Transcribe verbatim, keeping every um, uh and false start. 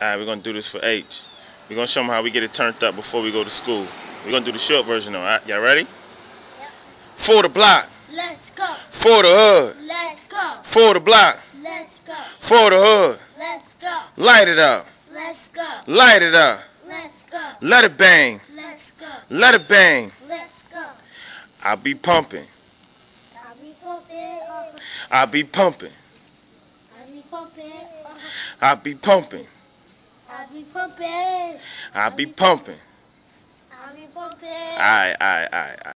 Alright, we're gonna do this for H. We're gonna show them how we get it turned up before we go to school. We're gonna do the short version though. Alright, y'all ready? Yep. For the block. Let's go. For the hood. Let's go. For the block. Let's go. For the hood. Let's go. Light it up. Let's go. Light it up. Let's go. Let it bang. Let's go. Let it bang. Let's go. I be pumping. I be pumping. I be pumping. I be pumping. I be pumping. I be pumping. I be pumping. I be pumping. Alright, alright, alright.